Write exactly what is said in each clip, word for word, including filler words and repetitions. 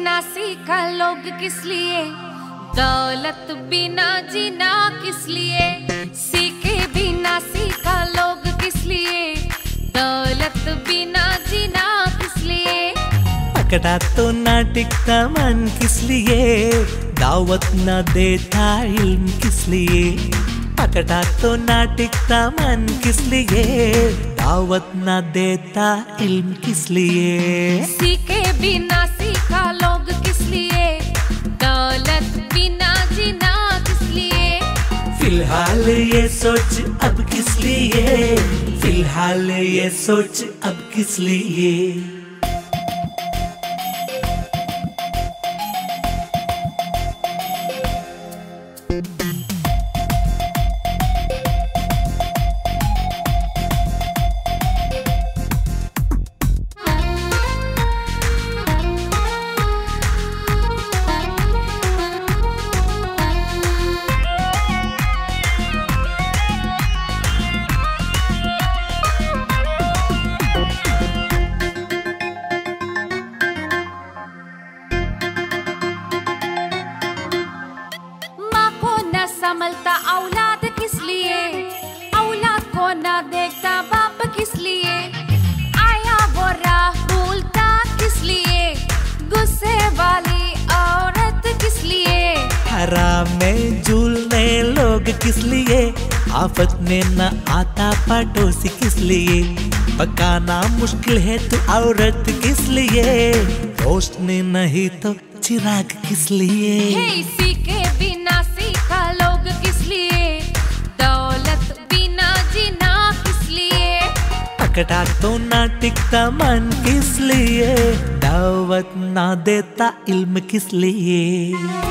बिना सीखा लोग किस लिए, दौलत बिना जीना किस लिए। सीखे बिना सीखा लोग किस लिए, दौलत बिना जीना किस लिए। पकड़ा तो ना टिकता मन किस लिए, दावत ना देता इल्म किस लिए। पकड़ा तो ना टिकता मन किस लिए, दावत ना देता इल्म किस लिए। सीखे बिना सीखा लोग किस लिए, दौलत बिना जीना किस लिए। फिलहाल ये सोच अब किस लिए, फिलहाल ये सोच अब किस लिए। संभलता औलाद किस लिए, औलाद को ना देखता बाप किस लिए। आया वो राह भूलता किस लिए, गुस्से वाली औरत किस लिए। हराम में झूलने लोग किस लिए, आफत में न आता पड़ोसी किस लिए। पकाना मुश्किल है तो औरत किस लिए, रोशनी नहीं तो चिराग किस लिए। हे सीखे बिना सीखा लोग किस लिए, दौलत बिना जीना किस लिए। पकड़ा तो ना टिकता मन किस लिए, दावत ना देता इल्म किस लिए।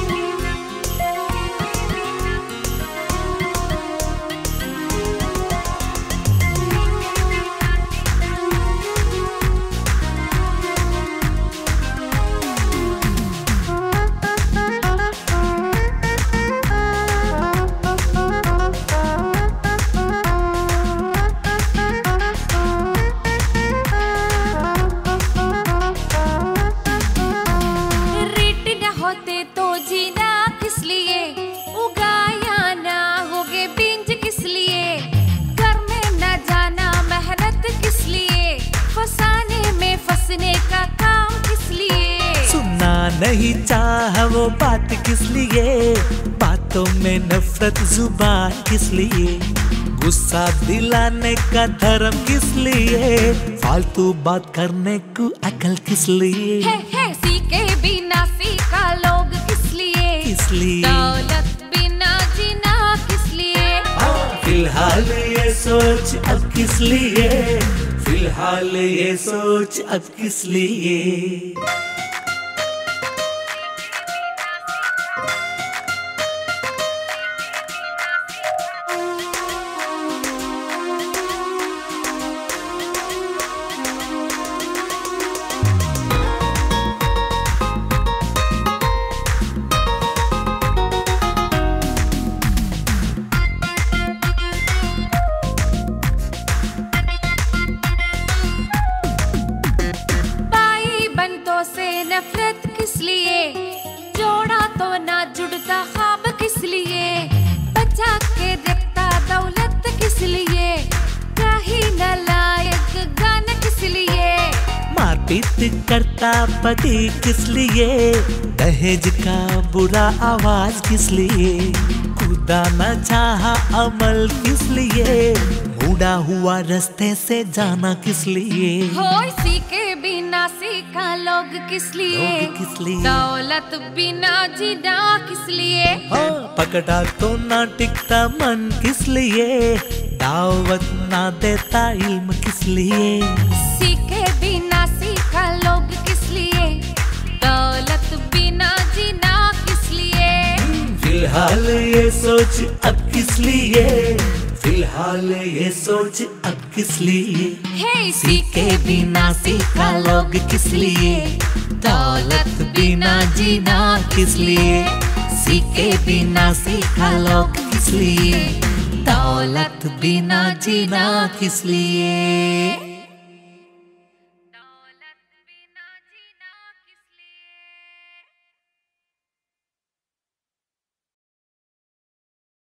तो जीना किस लिए, उगाया ना होगे बीज किस लिए। घर में न जाना मेहनत किस लिए, फसाने में फंसने का काम किस लिए। सुनना नहीं चाहा वो बात किस लिए, बातों में नफरत जुबान किस लिए। गुस्सा दिलाने का धर्म किस लिए, फालतू बात करने को अकल किस लिए। है, है, सीखे बिना सीखा लोग किस लिए, किस लिए। दौलत बिना जीना किस लिए। फिलहाल ये सोच अब किस लिए, फिलहाल ये सोच अब किस लिए। से नफरत किस लिए, जोड़ा तो ना जुड़ता ख्वाब किस लिए। बचा के रखता दौलत किस लिए, कहीं न लायक गाना किस लिए। मारपीट करता पति किस लिए, दहेज का बुरा आवाज किस लिए। खुदा न चाहा अमल किस लिए, मुड़ा हुआ रास्ते से जाना किस लिए। हो सीखे बिना सीखा लोग किस लिए, लोग किस लिए। दौलत बिना जीना किस लिए। हाँ, पकड़ा तो ना टिकता मन किस लिए, दावत ना देता इल्म किस लिए। सीखे बिना सीखा लोग किस लिए, दौलत बिना जीना किस लिए। फिलहाल ये सोच अब किस लिए, फिलहाल ये सोच अब किस लिए। हे सीखे बिना सीखा लोग किस लिए, दौलत बिना जीना किस लिए। सीखे बिना सीखा लोग किस लिए, दौलत बिना जीना किस लिए।